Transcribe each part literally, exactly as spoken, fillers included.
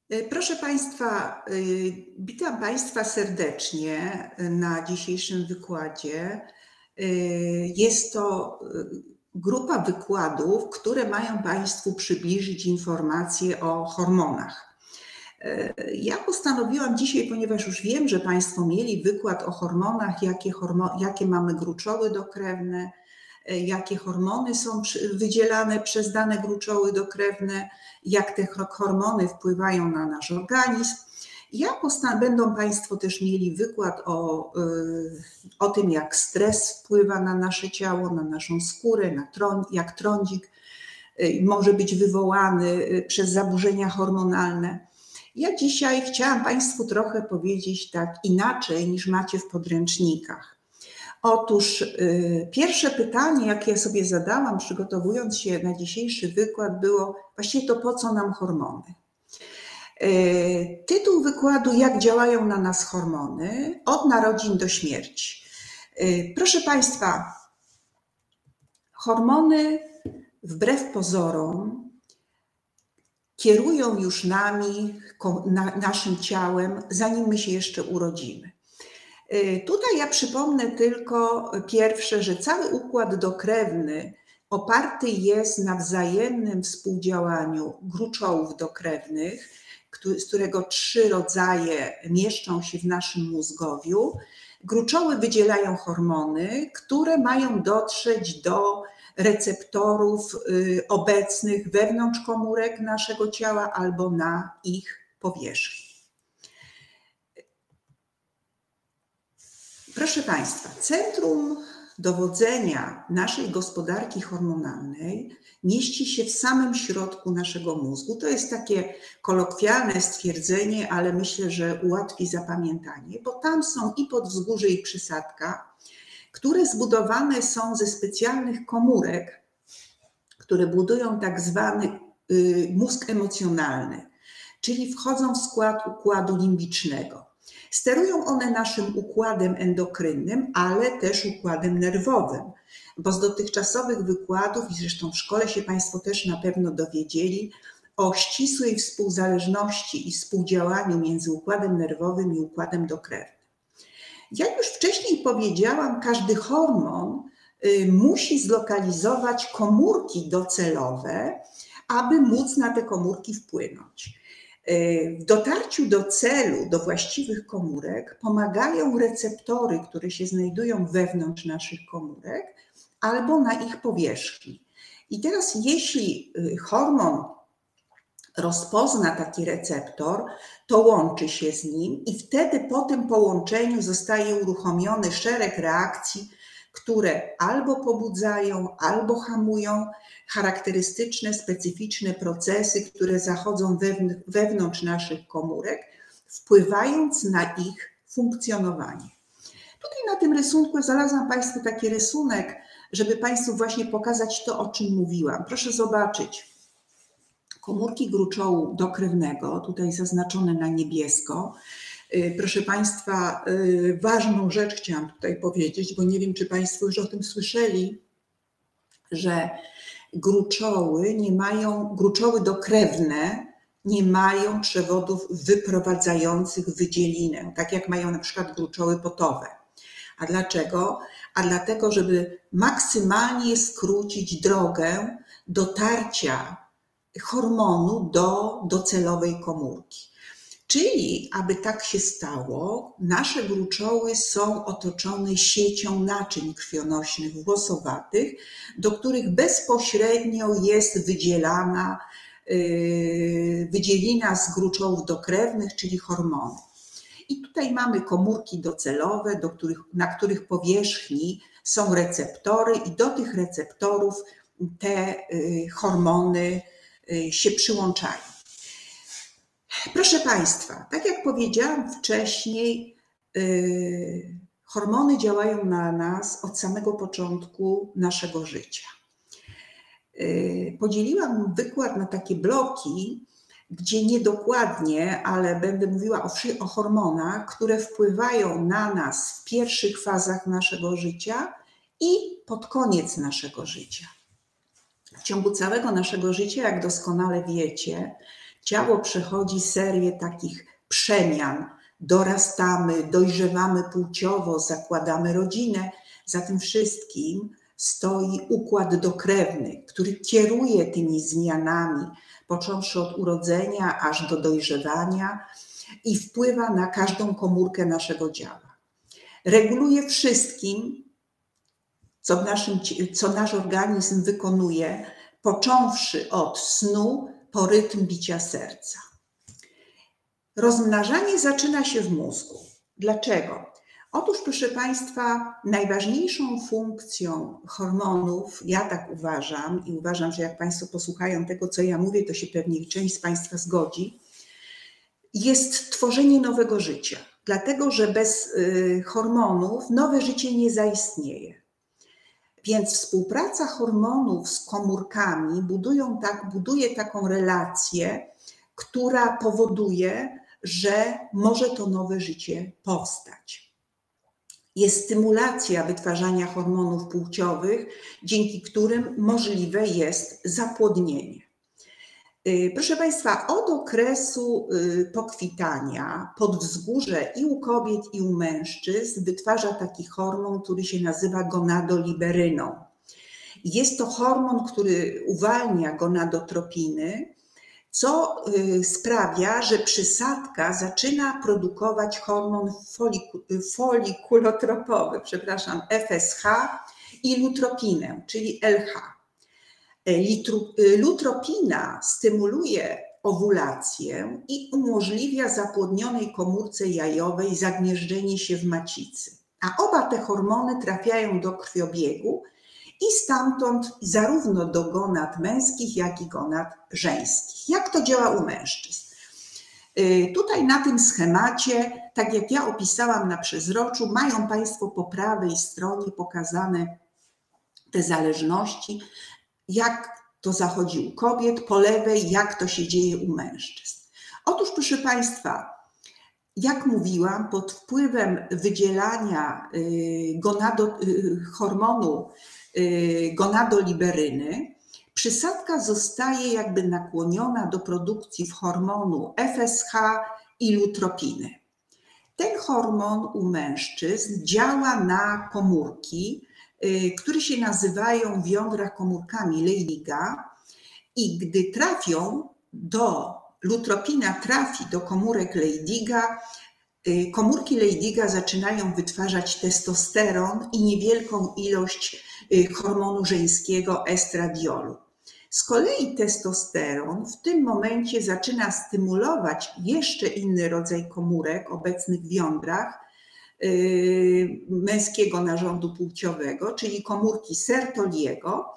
Y, Proszę Państwa, y, witam Państwa serdecznie na dzisiejszym wykładzie. Y, Jest to y, grupa wykładów, które mają Państwu przybliżyć informacje o hormonach. Y, Ja postanowiłam dzisiaj, ponieważ już wiem, że Państwo mieli wykład o hormonach, jakie, hormo- jakie mamy gruczoły dokrewne, y, jakie hormony są przy- wydzielane przez dane gruczoły dokrewne, jak te hormony wpływają na nasz organizm. Ja postan- będą Państwo też mieli wykład o, y, o tym, jak stres wpływa na nasze ciało, na naszą skórę, na trąd, jak trądzik y, może być wywołany y, przez zaburzenia hormonalne. Ja dzisiaj chciałam Państwu trochę powiedzieć tak inaczej, niż macie w podręcznikach. Otóż y, pierwsze pytanie, jakie ja sobie zadałam, przygotowując się na dzisiejszy wykład, było właściwie to, po co nam hormony? Y, tytuł wykładu: jak działają na nas hormony od narodzin do śmierci. Y, proszę Państwa, hormony wbrew pozorom kierują już nami, na, naszym ciałem, zanim my się jeszcze urodzimy. Tutaj ja przypomnę tylko pierwsze, że cały układ dokrewny oparty jest na wzajemnym współdziałaniu gruczołów dokrewnych, z którego trzy rodzaje mieszczą się w naszym mózgowiu. Gruczoły wydzielają hormony, które mają dotrzeć do receptorów obecnych wewnątrz komórek naszego ciała albo na ich powierzchni. Proszę Państwa, centrum dowodzenia naszej gospodarki hormonalnej mieści się w samym środku naszego mózgu. To jest takie kolokwialne stwierdzenie, ale myślę, że ułatwi zapamiętanie, bo tam są i podwzgórze, i przysadka, które zbudowane są ze specjalnych komórek, które budują tak zwany mózg emocjonalny, czyli wchodzą w skład układu limbicznego. Sterują one naszym układem endokrynnym, ale też układem nerwowym, bo z dotychczasowych wykładów, i zresztą w szkole się Państwo też na pewno dowiedzieli, o ścisłej współzależności i współdziałaniu między układem nerwowym i układem dokrewnym. Jak już wcześniej powiedziałam, każdy hormon y, musi zlokalizować komórki docelowe, aby móc na te komórki wpłynąć. W dotarciu do celu, do właściwych komórek pomagają receptory, które się znajdują wewnątrz naszych komórek albo na ich powierzchni. I teraz, jeśli hormon rozpozna taki receptor, to łączy się z nim i wtedy po tym połączeniu zostaje uruchomiony szereg reakcji, które albo pobudzają, albo hamują charakterystyczne, specyficzne procesy, które zachodzą wewnątrz naszych komórek, wpływając na ich funkcjonowanie. Tutaj na tym rysunku znalazłam Państwu taki rysunek, żeby Państwu właśnie pokazać to, o czym mówiłam. Proszę zobaczyć. Komórki gruczołu dokrewnego, tutaj zaznaczone na niebiesko. Proszę Państwa, ważną rzecz chciałam tutaj powiedzieć, bo nie wiem, czy Państwo już o tym słyszeli, że gruczoły nie mają, gruczoły dokrewne nie mają przewodów wyprowadzających wydzielinę, tak jak mają na przykład gruczoły potowe. A dlaczego? A dlatego, żeby maksymalnie skrócić drogę dotarcia hormonu do docelowej komórki. Czyli, aby tak się stało, nasze gruczoły są otoczone siecią naczyń krwionośnych włosowatych, do których bezpośrednio jest wydzielana yy, wydzielina z gruczołów dokrewnych, czyli hormony. I tutaj mamy komórki docelowe, do których, na których powierzchni są receptory i do tych receptorów te yy, hormony yy, się przyłączają. Proszę Państwa, tak jak powiedziałam wcześniej, yy, hormony działają na nas od samego początku naszego życia. Yy, podzieliłam wykład na takie bloki, gdzie niedokładnie, ale będę mówiła o, o hormonach, które wpływają na nas w pierwszych fazach naszego życia i pod koniec naszego życia. W ciągu całego naszego życia, jak doskonale wiecie, ciało przechodzi serię takich przemian. Dorastamy, dojrzewamy płciowo, zakładamy rodzinę. Za tym wszystkim stoi układ dokrewny, który kieruje tymi zmianami, począwszy od urodzenia aż do dojrzewania i wpływa na każdą komórkę naszego ciała. Reguluje wszystkim, co, w naszym, co nasz organizm wykonuje, począwszy od snu po rytm bicia serca. Rozmnażanie zaczyna się w mózgu. Dlaczego? Otóż, proszę Państwa, najważniejszą funkcją hormonów, ja tak uważam i uważam, że jak Państwo posłuchają tego, co ja mówię, to się pewnie część z Państwa zgodzi, jest tworzenie nowego życia. Dlatego, że bez y, hormonów nowe życie nie zaistnieje. Więc współpraca hormonów z komórkami budują tak, buduje taką relację, która powoduje, że może to nowe życie powstać. Jest stymulacja wytwarzania hormonów płciowych, dzięki którym możliwe jest zapłodnienie. Proszę Państwa, od okresu pokwitania podwzgórze i u kobiet, i u mężczyzn wytwarza taki hormon, który się nazywa gonadoliberyną. Jest to hormon, który uwalnia gonadotropiny, co sprawia, że przysadka zaczyna produkować hormon folikulotropowy, przepraszam, F S H i lutropinę, czyli L H. Lutropina stymuluje owulację i umożliwia zapłodnionej komórce jajowej zagnieżdżenie się w macicy. A oba te hormony trafiają do krwiobiegu i stamtąd zarówno do gonad męskich, jak i gonad żeńskich. Jak to działa u mężczyzn? Tutaj na tym schemacie, tak jak ja opisałam na przezroczu, mają Państwo po prawej stronie pokazane te zależności, jak to zachodzi u kobiet, po lewej, jak to się dzieje u mężczyzn. Otóż, proszę Państwa, jak mówiłam, pod wpływem wydzielania gonado, hormonu gonadoliberyny przysadka zostaje jakby nakłoniona do produkcji hormonu F S H i lutropiny. Ten hormon u mężczyzn działa na komórki, które się nazywają w jądrach komórkami Leydiga i gdy trafią do, lutropina trafi do komórek Leydiga, komórki Leydiga zaczynają wytwarzać testosteron i niewielką ilość hormonu żeńskiego estradiolu. Z kolei testosteron w tym momencie zaczyna stymulować jeszcze inny rodzaj komórek obecnych w jądrach męskiego narządu płciowego, czyli komórki Sertoliego,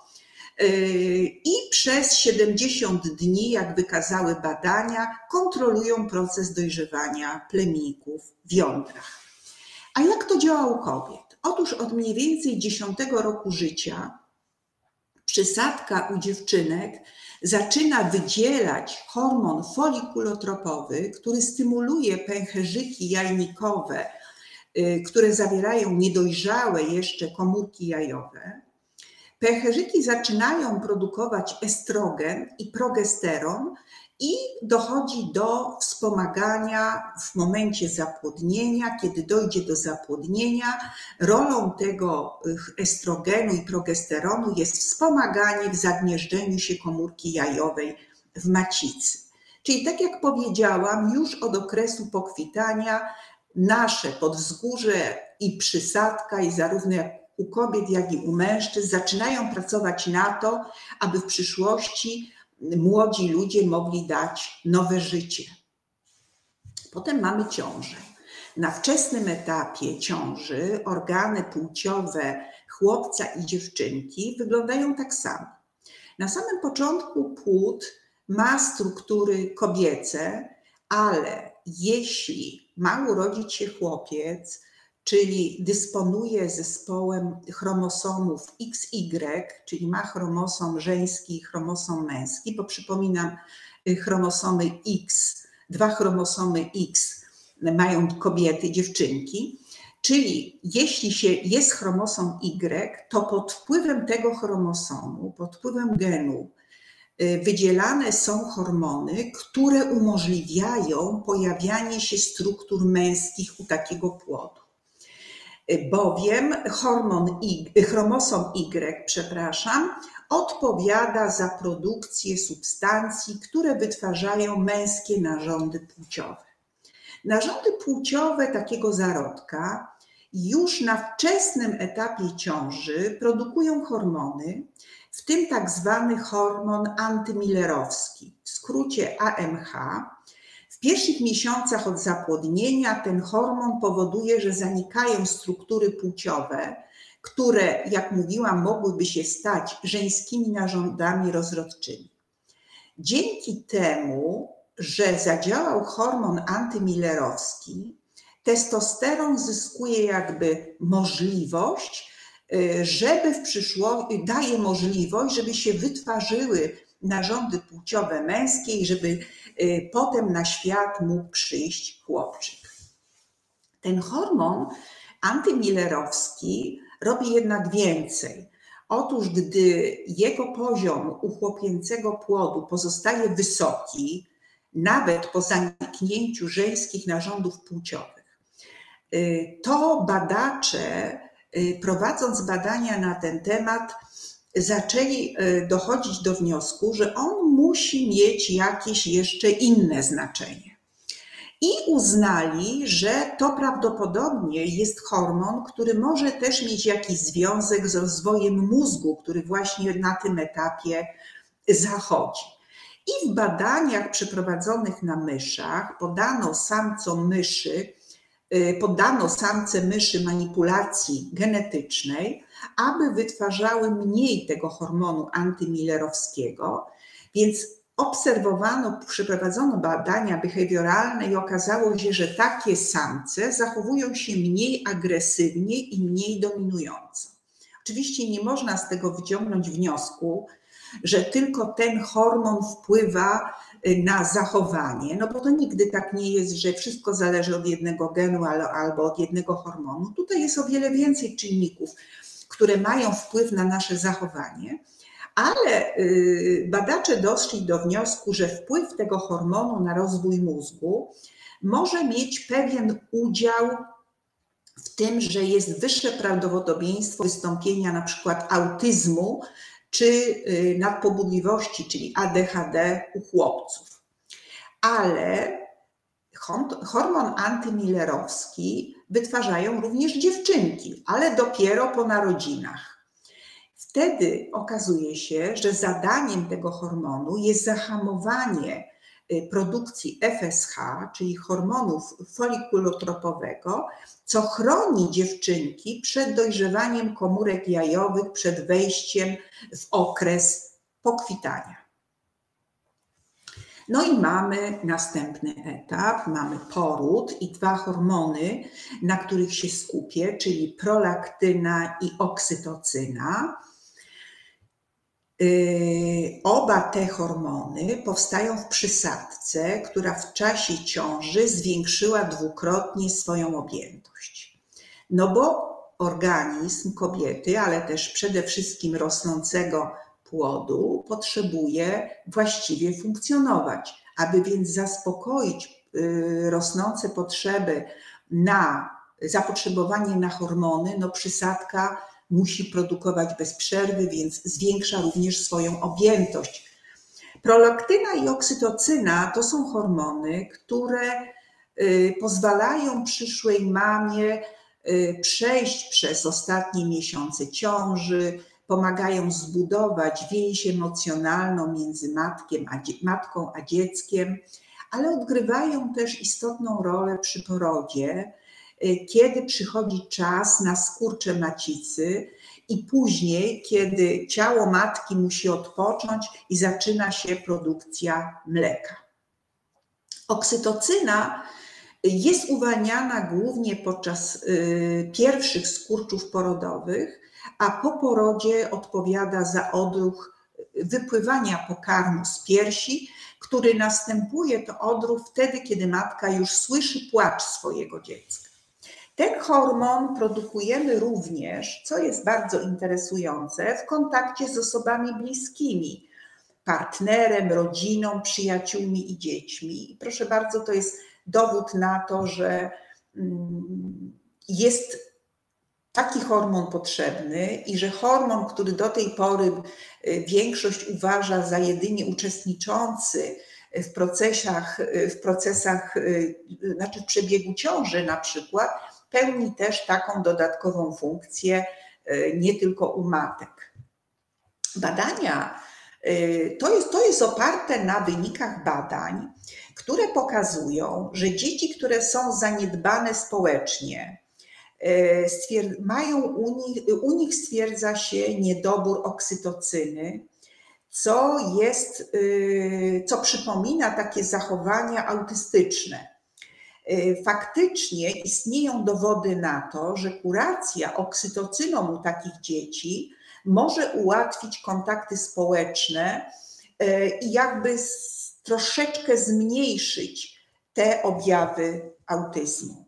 i przez siedemdziesiąt dni, jak wykazały badania, kontrolują proces dojrzewania plemników w jądrach. A jak to działa u kobiet? Otóż od mniej więcej dziesiątego roku życia przysadka u dziewczynek zaczyna wydzielać hormon folikulotropowy, który stymuluje pęcherzyki jajnikowe, które zawierają niedojrzałe jeszcze komórki jajowe. Pęcherzyki zaczynają produkować estrogen i progesteron i dochodzi do wspomagania w momencie zapłodnienia. Kiedy dojdzie do zapłodnienia, rolą tego estrogenu i progesteronu jest wspomaganie w zagnieżdżeniu się komórki jajowej w macicy. Czyli tak jak powiedziałam, już od okresu pokwitania nasze podwzgórze i przysadka, i zarówno u kobiet, jak i u mężczyzn zaczynają pracować na to, aby w przyszłości młodzi ludzie mogli dać nowe życie. Potem mamy ciążę. Na wczesnym etapie ciąży organy płciowe chłopca i dziewczynki wyglądają tak samo. Na samym początku płód ma struktury kobiece, ale jeśli ma urodzić się chłopiec, czyli dysponuje zespołem chromosomów X Y, czyli ma chromosom żeński i chromosom męski, bo przypominam, chromosomy X, dwa chromosomy X mają kobiety, dziewczynki, czyli jeśli się jest chromosom Y, to pod wpływem tego chromosomu, pod wpływem genu wydzielane są hormony, które umożliwiają pojawianie się struktur męskich u takiego płodu. Bowiem hormon Y, chromosom Y, przepraszam, odpowiada za produkcję substancji, które wytwarzają męskie narządy płciowe. Narządy płciowe takiego zarodka już na wczesnym etapie ciąży produkują hormony, w tym tak zwany hormon antymillerowski, w skrócie A M H. W pierwszych miesiącach od zapłodnienia ten hormon powoduje, że zanikają struktury płciowe, które, jak mówiłam, mogłyby się stać żeńskimi narządami rozrodczymi. Dzięki temu, że zadziałał hormon antymillerowski, testosteron zyskuje jakby możliwość, żeby w przyszłości, daje możliwość, żeby się wytwarzyły narządy płciowe męskie i żeby potem na świat mógł przyjść chłopczyk. Ten hormon antymillerowski robi jednak więcej. Otóż gdy jego poziom u chłopięcego płodu pozostaje wysoki, nawet po zaniknięciu żeńskich narządów płciowych, to badacze, prowadząc badania na ten temat, zaczęli dochodzić do wniosku, że on musi mieć jakieś jeszcze inne znaczenie. I uznali, że to prawdopodobnie jest hormon, który może też mieć jakiś związek z rozwojem mózgu, który właśnie na tym etapie zachodzi. I w badaniach przeprowadzonych na myszach podano samcom myszy, poddano samce myszy manipulacji genetycznej, aby wytwarzały mniej tego hormonu antymillerowskiego, więc obserwowano, przeprowadzono badania behawioralne i okazało się, że takie samce zachowują się mniej agresywnie i mniej dominująco. Oczywiście nie można z tego wyciągnąć wniosku, że tylko ten hormon wpływa na zachowanie, no bo to nigdy tak nie jest, że wszystko zależy od jednego genu albo od jednego hormonu. Tutaj jest o wiele więcej czynników, które mają wpływ na nasze zachowanie, ale badacze doszli do wniosku, że wpływ tego hormonu na rozwój mózgu może mieć pewien udział w tym, że jest wyższe prawdopodobieństwo wystąpienia na przykład autyzmu czy nadpobudliwości, czyli A D H D u chłopców. Ale hormon antymillerowski wytwarzają również dziewczynki, ale dopiero po narodzinach. Wtedy okazuje się, że zadaniem tego hormonu jest zahamowanie produkcji F S H, czyli hormonów folikulotropowego, co chroni dziewczynki przed dojrzewaniem komórek jajowych, przed wejściem w okres pokwitania. No i mamy następny etap, mamy poród i dwa hormony, na których się skupię, czyli prolaktyna i oksytocyna. Oba te hormony powstają w przysadce, która w czasie ciąży zwiększyła dwukrotnie swoją objętość. No bo organizm kobiety, ale też przede wszystkim rosnącego płodu potrzebuje właściwie funkcjonować. Aby więc zaspokoić rosnące potrzeby na zapotrzebowanie na hormony, no przysadka musi produkować bez przerwy, więc zwiększa również swoją objętość. Prolaktyna i oksytocyna to są hormony, które pozwalają przyszłej mamie przejść przez ostatnie miesiące ciąży, pomagają zbudować więź emocjonalną między matkiem a, matką a dzieckiem, ale odgrywają też istotną rolę przy porodzie, kiedy przychodzi czas na skurcze macicy i później, kiedy ciało matki musi odpocząć i zaczyna się produkcja mleka. Oksytocyna jest uwalniana głównie podczas pierwszych skurczów porodowych, a po porodzie odpowiada za odruch wypływania pokarmu z piersi, który następuje to odruch wtedy, kiedy matka już słyszy płacz swojego dziecka. Ten hormon produkujemy również, co jest bardzo interesujące, w kontakcie z osobami bliskimi. partnerem, rodziną, przyjaciółmi i dziećmi. I proszę bardzo, to jest dowód na to, że jest taki hormon potrzebny i że hormon, który do tej pory większość uważa za jedynie uczestniczący w procesach, w procesach, znaczy w przebiegu ciąży na przykład, pełni też taką dodatkową funkcję, nie tylko u matek. Badania, to jest, to jest oparte na wynikach badań, które pokazują, że dzieci, które są zaniedbane społecznie, mają u nich, u nich stwierdza się niedobór oksytocyny, co jest, co przypomina takie zachowania autystyczne. Faktycznie istnieją dowody na to, że kuracja oksytocyną u takich dzieci może ułatwić kontakty społeczne i jakby troszeczkę zmniejszyć te objawy autyzmu.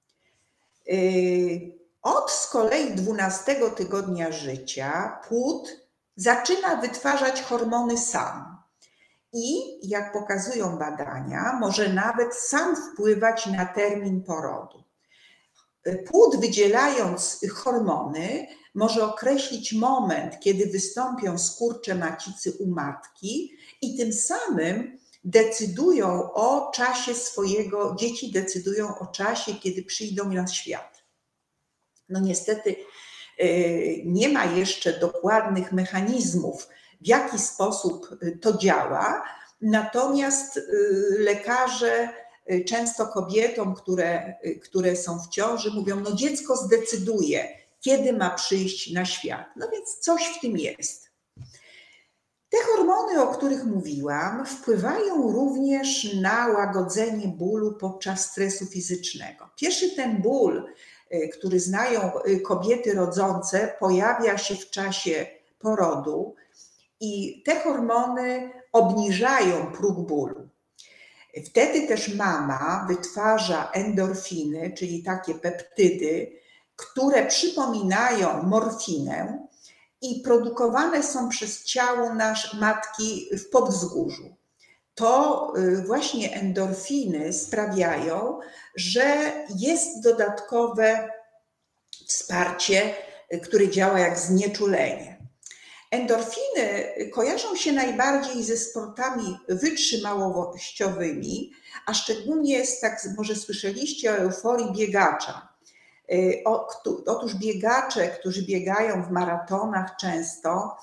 Od z kolei dwunastego tygodnia życia płód zaczyna wytwarzać hormony sam i, jak pokazują badania, może nawet sam wpływać na termin porodu. Płód, wydzielając hormony, może określić moment, kiedy wystąpią skurcze macicy u matki i tym samym decydują o czasie swojego, dzieci decydują o czasie, kiedy przyjdą na świat. No niestety nie ma jeszcze dokładnych mechanizmów, w jaki sposób to działa, natomiast lekarze często kobietom, które, które są w ciąży, mówią, no dziecko zdecyduje, kiedy ma przyjść na świat. No więc coś w tym jest. Te hormony, o których mówiłam, wpływają również na łagodzenie bólu podczas stresu fizycznego. Pierwszy ten ból, który znają kobiety rodzące, pojawia się w czasie porodu i te hormony obniżają próg bólu. Wtedy też mama wytwarza endorfiny, czyli takie peptydy, które przypominają morfinę i produkowane są przez ciało nasz matki w podwzgórzu. To właśnie endorfiny sprawiają, że jest dodatkowe wsparcie, które działa jak znieczulenie. Endorfiny kojarzą się najbardziej ze sportami wytrzymałościowymi, a szczególnie z, tak może słyszeliście o euforii biegacza. Otóż biegacze, którzy biegają w maratonach często,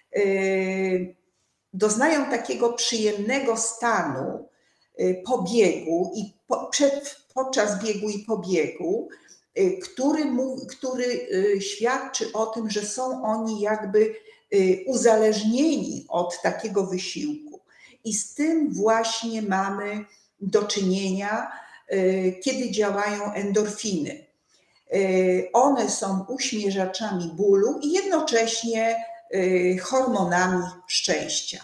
doznają takiego przyjemnego stanu po biegu i po, przed, podczas biegu i po biegu, który, który świadczy o tym, że są oni jakby uzależnieni od takiego wysiłku. I z tym właśnie mamy do czynienia, kiedy działają endorfiny. One są uśmierzaczami bólu i jednocześnie hormonami szczęścia.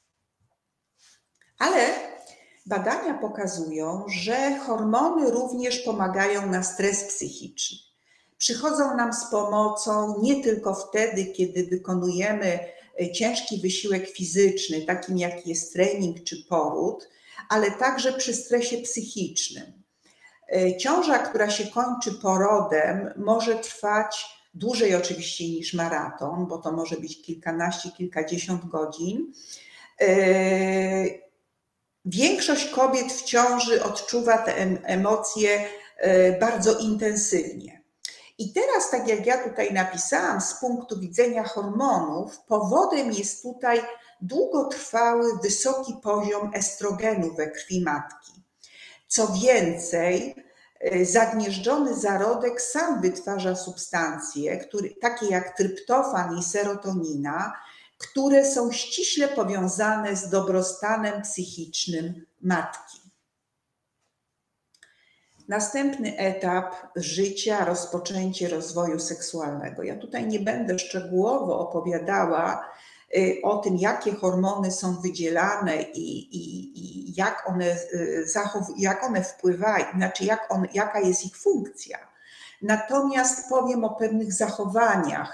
Ale badania pokazują, że hormony również pomagają na stres psychiczny. Przychodzą nam z pomocą nie tylko wtedy, kiedy wykonujemy ciężki wysiłek fizyczny, takim jak jest trening czy poród, ale także przy stresie psychicznym. Ciąża, która się kończy porodem, może trwać dłużej oczywiście niż maraton, bo to może być kilkanaście, kilkadziesiąt godzin. Większość kobiet w ciąży odczuwa te emocje bardzo intensywnie. I teraz, tak jak ja tutaj napisałam, z punktu widzenia hormonów, powodem jest tutaj długotrwały, wysoki poziom estrogenu we krwi matki. Co więcej, zagnieżdżony zarodek sam wytwarza substancje, które, takie jak tryptofan i serotonina, które są ściśle powiązane z dobrostanem psychicznym matki. Następny etap życia, rozpoczęcie rozwoju seksualnego. Ja tutaj nie będę szczegółowo opowiadała o tym, jakie hormony są wydzielane i, i, i jak, one zachow- jak one wpływają, znaczy jak on, jaka jest ich funkcja. Natomiast powiem o pewnych zachowaniach,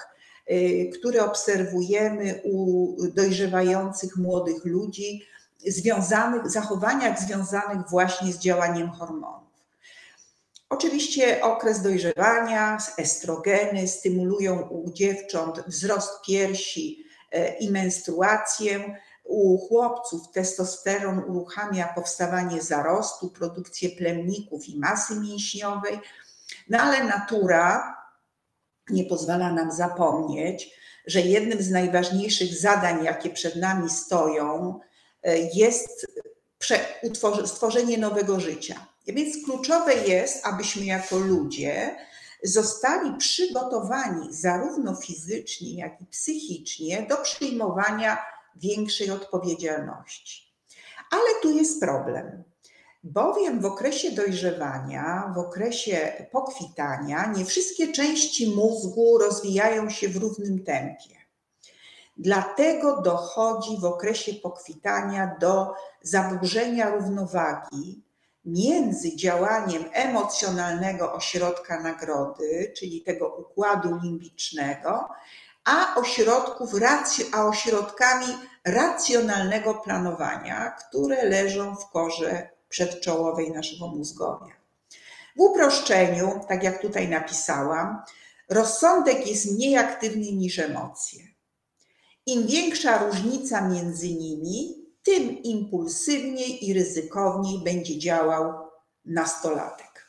które obserwujemy u dojrzewających młodych ludzi, związanych, zachowaniach związanych właśnie z działaniem hormonów. Oczywiście okres dojrzewania, estrogeny stymulują u dziewcząt wzrost piersi i menstruację. U chłopców testosteron uruchamia powstawanie zarostu, produkcję plemników i masy mięśniowej. No ale natura nie pozwala nam zapomnieć, że jednym z najważniejszych zadań, jakie przed nami stoją, jest stworzenie nowego życia. Więc kluczowe jest, abyśmy jako ludzie zostali przygotowani zarówno fizycznie, jak i psychicznie do przyjmowania większej odpowiedzialności. Ale tu jest problem, bowiem w okresie dojrzewania, w okresie pokwitania nie wszystkie części mózgu rozwijają się w równym tempie. Dlatego dochodzi w okresie pokwitania do zaburzenia równowagi między działaniem emocjonalnego ośrodka nagrody, czyli tego układu limbicznego, a, ośrodków, a ośrodkami racjonalnego planowania, które leżą w korze przedczołowej naszego mózgowia. W uproszczeniu, tak jak tutaj napisałam, rozsądek jest mniej aktywny niż emocje. Im większa różnica między nimi, tym impulsywniej i ryzykowniej będzie działał nastolatek.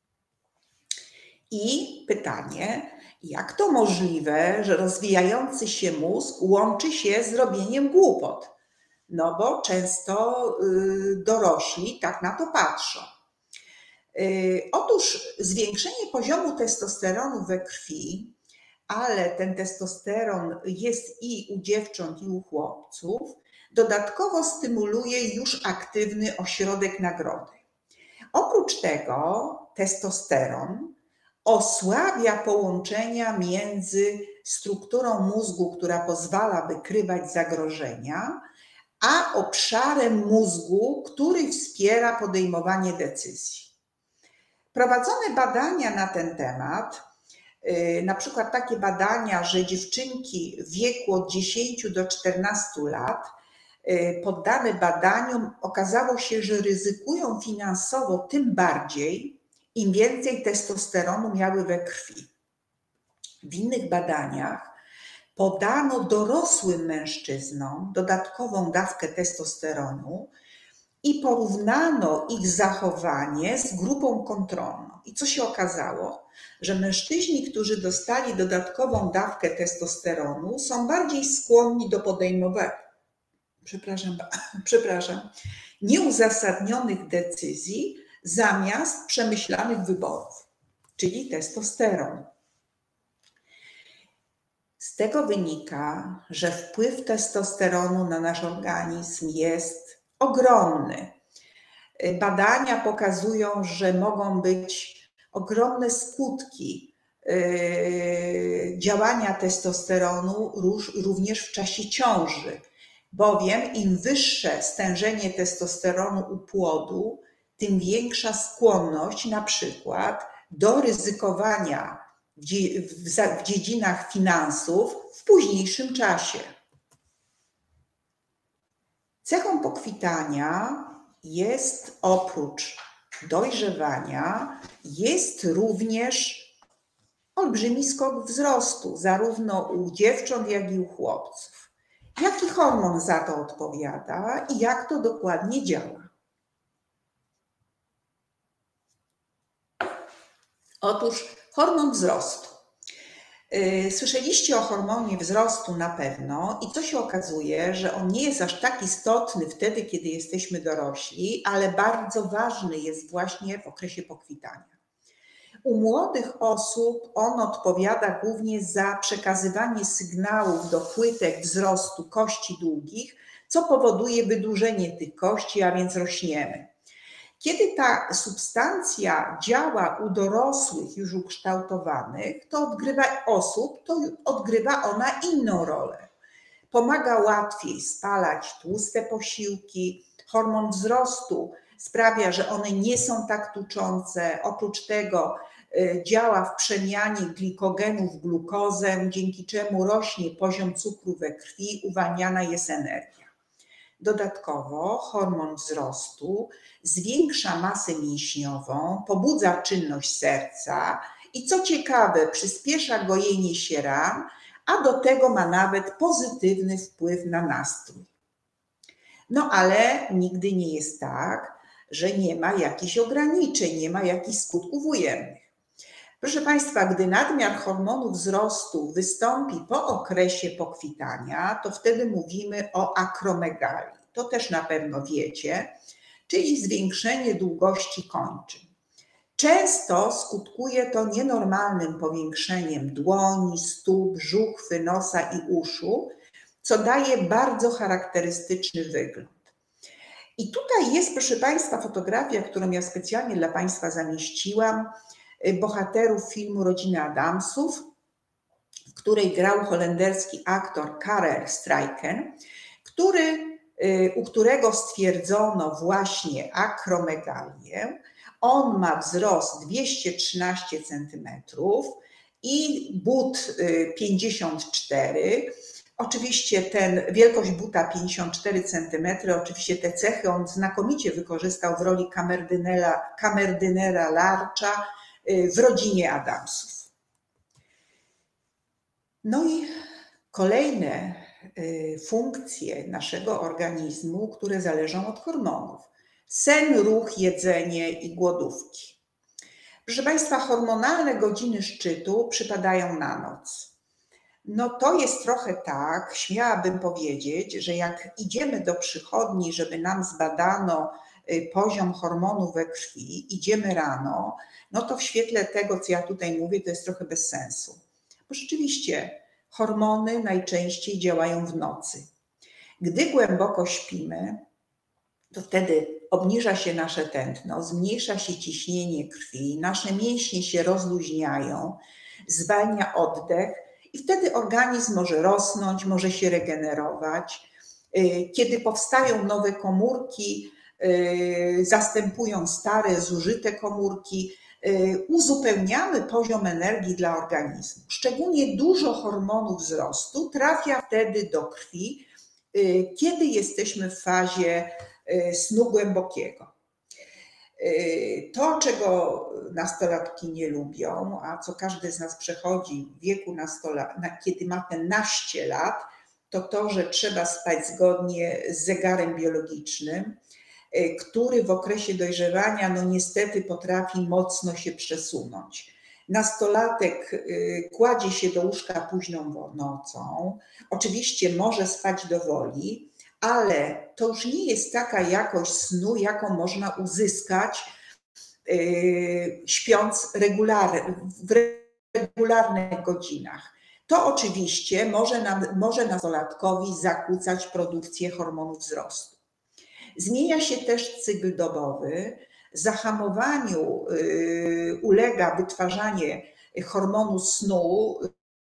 I pytanie, jak to możliwe, że rozwijający się mózg łączy się z robieniem głupot? No bo często dorośli tak na to patrzą. Otóż zwiększenie poziomu testosteronu we krwi, ale ten testosteron jest i u dziewcząt, i u chłopców, dodatkowo stymuluje już aktywny ośrodek nagrody. Oprócz tego testosteron osłabia połączenia między strukturą mózgu, która pozwala wykrywać zagrożenia, a obszarem mózgu, który wspiera podejmowanie decyzji. Prowadzone badania na ten temat, na przykład takie badania, że dziewczynki w wieku od dziesięciu do czternastu lat poddane badaniom, okazało się, że ryzykują finansowo tym bardziej, im więcej testosteronu miały we krwi. W innych badaniach podano dorosłym mężczyznom dodatkową dawkę testosteronu i porównano ich zachowanie z grupą kontrolną. I co się okazało? Że mężczyźni, którzy dostali dodatkową dawkę testosteronu, są bardziej skłonni do podejmowania, przepraszam, przepraszam, nieuzasadnionych decyzji zamiast przemyślanych wyborów, czyli testosteron. Z tego wynika, że wpływ testosteronu na nasz organizm jest ogromny. Badania pokazują, że mogą być ogromne skutki działania testosteronu również w czasie ciąży, bowiem im wyższe stężenie testosteronu u płodu, tym większa skłonność na przykład do ryzykowania w dziedzinach finansów w późniejszym czasie. Cechą pokwitania jest oprócz dojrzewania, jest również olbrzymi skok wzrostu, zarówno u dziewcząt, jak i u chłopców. Jaki hormon za to odpowiada i jak to dokładnie działa? Otóż hormon wzrostu. Słyszeliście o hormonie wzrostu na pewno i co się okazuje, że on nie jest aż tak istotny wtedy, kiedy jesteśmy dorośli, ale bardzo ważny jest właśnie w okresie pokwitania. U młodych osób on odpowiada głównie za przekazywanie sygnałów do płytek wzrostu kości długich, co powoduje wydłużenie tych kości, a więc rośniemy. Kiedy ta substancja działa u dorosłych, już ukształtowanych, to odgrywa osób, to odgrywa ona inną rolę. Pomaga łatwiej spalać tłuste posiłki. Hormon wzrostu sprawia, że one nie są tak tuczące. Oprócz tego działa w przemianie glikogenu w glukozę, dzięki czemu rośnie poziom cukru we krwi, uwalniana jest energia. Dodatkowo hormon wzrostu zwiększa masę mięśniową, pobudza czynność serca i co ciekawe, przyspiesza gojenie się ran, a do tego ma nawet pozytywny wpływ na nastrój. No ale nigdy nie jest tak, że nie ma jakichś ograniczeń, nie ma jakichś skutków ujemnych. Proszę Państwa, gdy nadmiar hormonu wzrostu wystąpi po okresie pokwitania, to wtedy mówimy o akromegalii. To też na pewno wiecie, czyli zwiększenie długości kończyn. Często skutkuje to nienormalnym powiększeniem dłoni, stóp, żuchwy, nosa i uszu, co daje bardzo charakterystyczny wygląd. I tutaj jest, proszę Państwa, fotografia, którą ja specjalnie dla Państwa zamieściłam, bohaterów filmu Rodziny Adamsów, w której grał holenderski aktor Karel Strijken, który, u którego stwierdzono właśnie akromegalię. On ma wzrost dwieście trzynaście centymetrów i but pięćdziesiąt cztery. Oczywiście ten, wielkość buta pięćdziesiąt cztery centymetry, oczywiście te cechy on znakomicie wykorzystał w roli kamerdynera, kamerdynera Larcha w Rodzinie Adamsów. No i kolejne funkcje naszego organizmu, które zależą od hormonów. Sen, ruch, jedzenie i głodówki. Proszę Państwa, hormonalne godziny szczytu przypadają na noc. No to jest trochę tak, śmiałabym powiedzieć, że jak idziemy do przychodni, żeby nam zbadano poziom hormonu we krwi, idziemy rano, no to w świetle tego, co ja tutaj mówię, to jest trochę bez sensu. Bo rzeczywiście hormony najczęściej działają w nocy. Gdy głęboko śpimy, to wtedy obniża się nasze tętno, zmniejsza się ciśnienie krwi, nasze mięśnie się rozluźniają, zwalnia oddech i wtedy organizm może rosnąć, może się regenerować. Kiedy powstają nowe komórki, zastępują stare, zużyte komórki, uzupełniamy poziom energii dla organizmu. Szczególnie dużo hormonu wzrostu trafia wtedy do krwi, kiedy jesteśmy w fazie snu głębokiego. To, czego nastolatki nie lubią, a co każdy z nas przechodzi w wieku nastolatki, kiedy ma te naście lat, to to, że trzeba spać zgodnie z zegarem biologicznym, który w okresie dojrzewania no niestety potrafi mocno się przesunąć. Nastolatek kładzie się do łóżka późną nocą, oczywiście może spać do woli, ale to już nie jest taka jakość snu, jaką można uzyskać yy, śpiąc regular, w regularnych godzinach. To oczywiście może, nam, może nastolatkowi zakłócać produkcję hormonu wzrostu. Zmienia się też cykl dobowy. Zahamowaniu yy, ulega wytwarzanie hormonu snu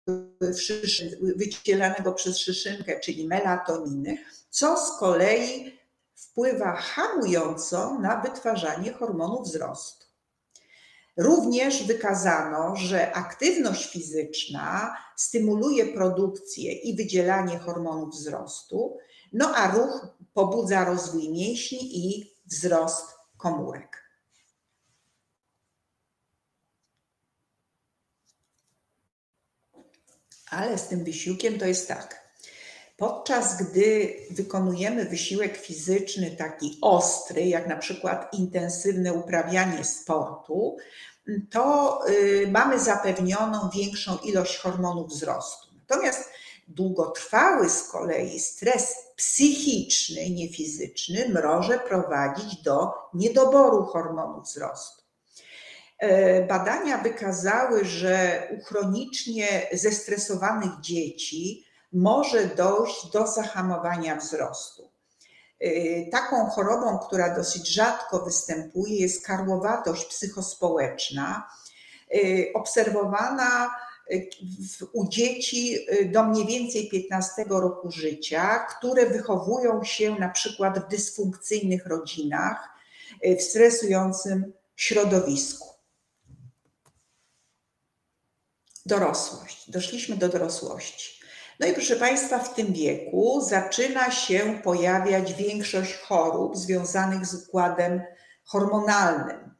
wydzielanego przez szyszynkę, czyli melatoniny, co z kolei wpływa hamująco na wytwarzanie hormonu wzrostu. Również wykazano, że aktywność fizyczna stymuluje produkcję i wydzielanie hormonu wzrostu, no a ruch pobudza rozwój mięśni i wzrost komórek. Ale z tym wysiłkiem to jest tak. Podczas gdy wykonujemy wysiłek fizyczny taki ostry, jak na przykład intensywne uprawianie sportu, to mamy zapewnioną większą ilość hormonu wzrostu. Natomiast długotrwały z kolei stres psychiczny, nie fizyczny, może prowadzić do niedoboru hormonu wzrostu. Badania wykazały, że u chronicznie zestresowanych dzieci może dojść do zahamowania wzrostu. Taką chorobą, która dosyć rzadko występuje, jest karłowatość psychospołeczna, obserwowana u dzieci do mniej więcej piętnastego roku życia, które wychowują się na przykład w dysfunkcyjnych rodzinach, w stresującym środowisku. dorosłość. Doszliśmy do dorosłości. No i proszę Państwa, w tym wieku zaczyna się pojawiać większość chorób związanych z układem hormonalnym.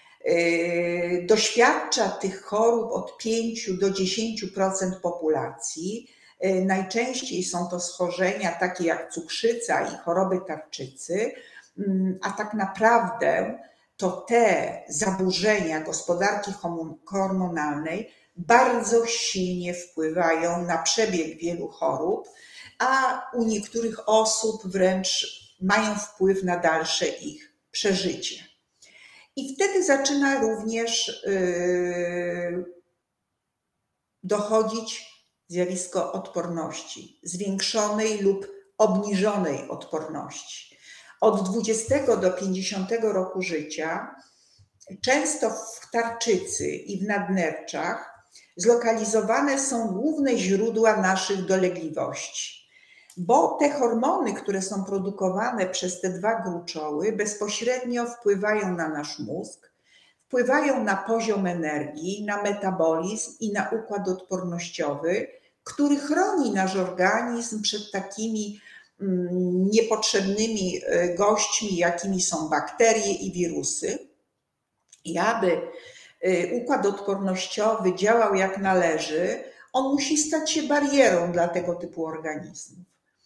Doświadcza tych chorób od pięciu do dziesięciu procent populacji. Najczęściej są to schorzenia takie jak cukrzyca i choroby tarczycy, a tak naprawdę to te zaburzenia gospodarki hormonalnej bardzo silnie wpływają na przebieg wielu chorób, a u niektórych osób wręcz mają wpływ na dalsze ich przeżycie. I wtedy zaczyna również yy, dochodzić zjawisko odporności, zwiększonej lub obniżonej odporności. Od dwudziestego do pięćdziesiątego roku życia często w tarczycy i w nadnerczach zlokalizowane są główne źródła naszych dolegliwości, bo te hormony, które są produkowane przez te dwa gruczoły, bezpośrednio wpływają na nasz mózg, wpływają na poziom energii, na metabolizm i na układ odpornościowy, który chroni nasz organizm przed takimi niepotrzebnymi gośćmi, jakimi są bakterie i wirusy. I aby układ odpornościowy działał jak należy, on musi stać się barierą dla tego typu organizmów.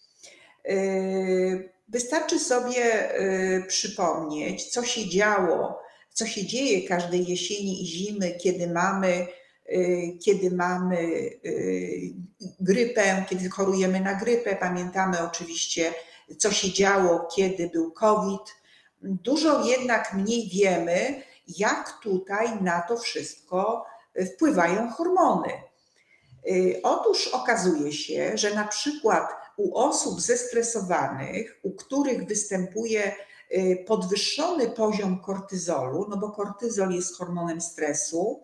Wystarczy sobie przypomnieć, co się działo, co się dzieje każdej jesieni i zimy, kiedy mamy, kiedy mamy grypę, kiedy chorujemy na grypę. Pamiętamy oczywiście, co się działo, kiedy był COVID. Dużo jednak mniej wiemy, jak tutaj na to wszystko wpływają hormony. Otóż okazuje się, że na przykład u osób zestresowanych, u których występuje podwyższony poziom kortyzolu, no bo kortyzol jest hormonem stresu,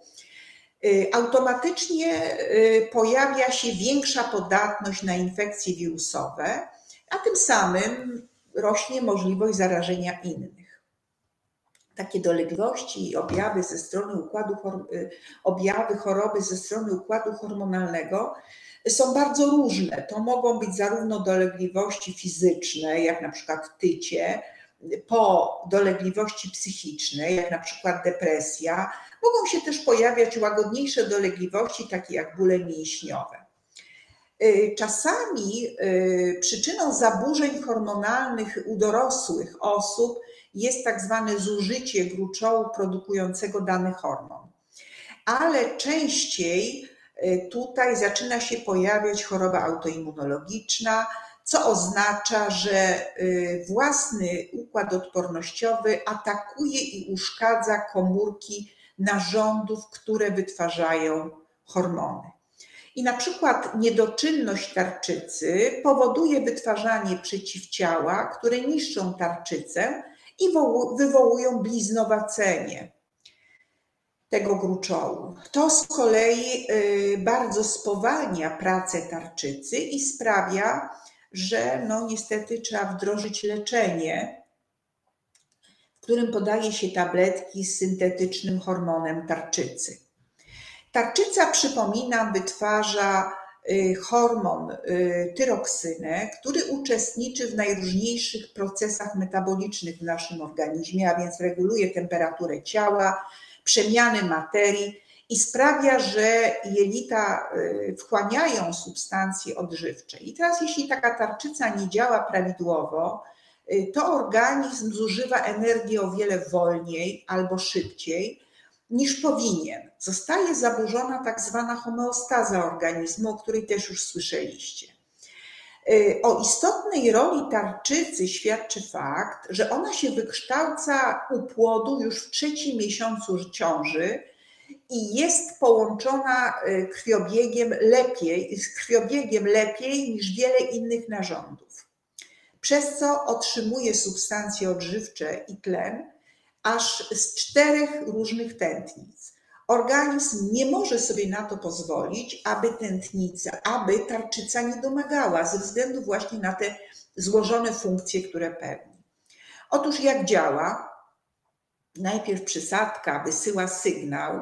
automatycznie pojawia się większa podatność na infekcje wirusowe, a tym samym rośnie możliwość zarażenia innych. Takie dolegliwości i objawy ze strony układu, objawy choroby ze strony układu hormonalnego są bardzo różne. To mogą być zarówno dolegliwości fizyczne, jak na przykład tycie, po dolegliwości psychiczne, jak na przykład depresja. Mogą się też pojawiać łagodniejsze dolegliwości, takie jak bóle mięśniowe. Czasami przyczyną zaburzeń hormonalnych u dorosłych osób jest tak zwane zużycie gruczołu produkującego dany hormon. Ale częściej tutaj zaczyna się pojawiać choroba autoimmunologiczna, co oznacza, że własny układ odpornościowy atakuje i uszkadza komórki narządów, które wytwarzają hormony. I na przykład niedoczynność tarczycy powoduje wytwarzanie przeciwciała, które niszczą tarczycę i wywołują bliznowacenie tego gruczołu. To z kolei bardzo spowalnia pracę tarczycy i sprawia, że no niestety trzeba wdrożyć leczenie, w którym podaje się tabletki z syntetycznym hormonem tarczycy. Tarczyca, przypominam, wytwarza hormon tyroksynę, który uczestniczy w najróżniejszych procesach metabolicznych w naszym organizmie, a więc reguluje temperaturę ciała, przemiany materii i sprawia, że jelita wchłaniają substancje odżywcze. I teraz jeśli taka tarczyca nie działa prawidłowo, to organizm zużywa energię o wiele wolniej albo szybciej niż powinien. Zostaje zaburzona tak zwana homeostaza organizmu, o której też już słyszeliście. O istotnej roli tarczycy świadczy fakt, że ona się wykształca u płodu już w trzecim miesiącu ciąży i jest połączona krwiobiegiem lepiej, z krwiobiegiem lepiej niż wiele innych narządów, przez co otrzymuje substancje odżywcze i tlen aż z czterech różnych tętnic. Organizm nie może sobie na to pozwolić, aby tętnica, aby tarczyca nie domagała ze względu właśnie na te złożone funkcje, które pełni. Otóż jak działa? Najpierw przysadka wysyła sygnał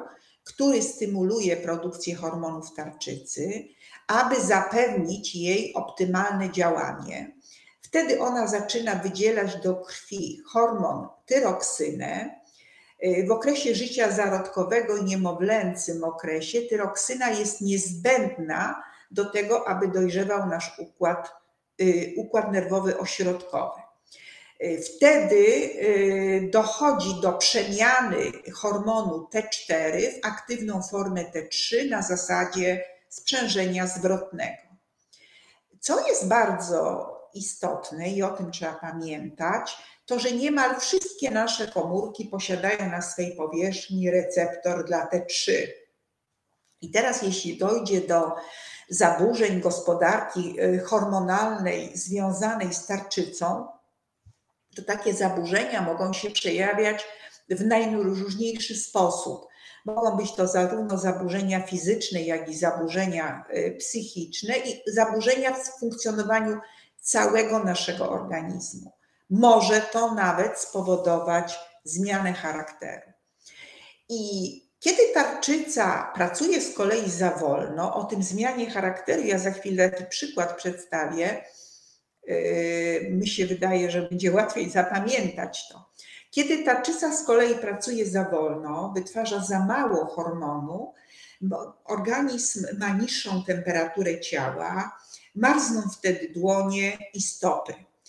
który stymuluje produkcję hormonów tarczycy, aby zapewnić jej optymalne działanie. Wtedy ona zaczyna wydzielać do krwi hormon tyroksynę. W okresie życia zarodkowego i niemowlęcym okresie tyroksyna jest niezbędna do tego, aby dojrzewał nasz układ, układ nerwowy ośrodkowy. Wtedy dochodzi do przemiany hormonu T cztery w aktywną formę T trzy na zasadzie sprzężenia zwrotnego. Co jest bardzo istotne i o tym trzeba pamiętać, to że niemal wszystkie nasze komórki posiadają na swej powierzchni receptor dla T trzy. I teraz jeśli dojdzie do zaburzeń gospodarki hormonalnej związanej z tarczycą, to takie zaburzenia mogą się przejawiać w najróżniejszy sposób. Mogą być to zarówno zaburzenia fizyczne, jak i zaburzenia psychiczne i zaburzenia w funkcjonowaniu całego naszego organizmu. Może to nawet spowodować zmianę charakteru. I kiedy tarczyca pracuje z kolei za wolno, o tym zmianie charakteru ja za chwilę taki przykład przedstawię, mi się wydaje, że będzie łatwiej zapamiętać to. Kiedy tarczyca z kolei pracuje za wolno, wytwarza za mało hormonu, bo organizm ma niższą temperaturę ciała, marzną wtedy dłonie i stopy.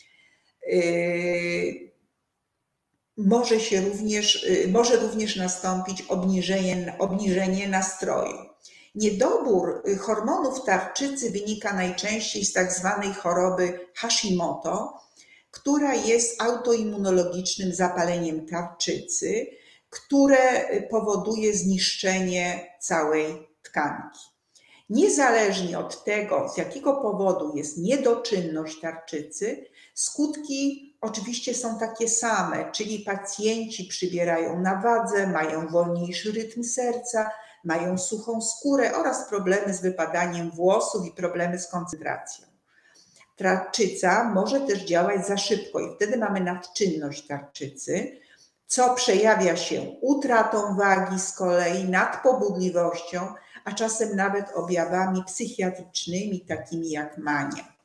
Może się również, może również nastąpić obniżenie, obniżenie nastroju. Niedobór hormonów tarczycy wynika najczęściej z tak zwanej choroby Hashimoto, która jest autoimmunologicznym zapaleniem tarczycy, które powoduje zniszczenie całej tkanki. Niezależnie od tego, z jakiego powodu jest niedoczynność tarczycy, skutki oczywiście są takie same, czyli pacjenci przybierają na wadze, mają wolniejszy rytm serca, mają suchą skórę oraz problemy z wypadaniem włosów i problemy z koncentracją. Tarczyca może też działać za szybko i wtedy mamy nadczynność tarczycy, co przejawia się utratą wagi z kolei, nadpobudliwością, a czasem nawet objawami psychiatrycznymi, takimi jak mania.